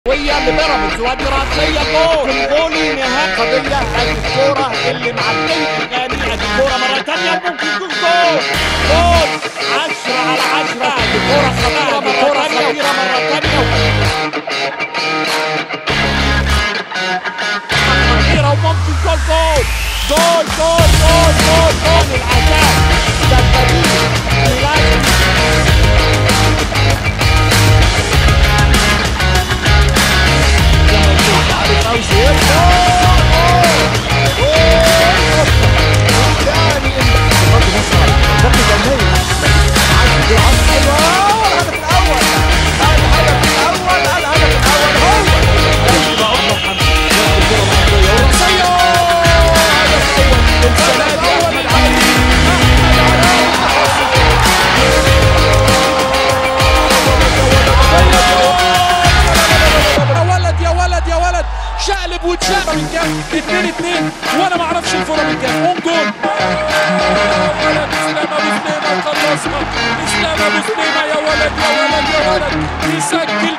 ويا لبيراميدز وادي راسيه جول نهائي قضيه. ادي الكوره اللي معديه الثاني، ادي الكوره مره ثانيه وممكن يكون جول 10 على 10. ادي كوره خطيره مره ثانيه خطيره وممكن جول العتاق ده الفريق شقلب وتشاق من كام 2-2 وانا ما اعرفش الفوره من كام. اون جول اسلام ابو سليمه خلصها. اسلام ابو سليمه يا ولد يسجل.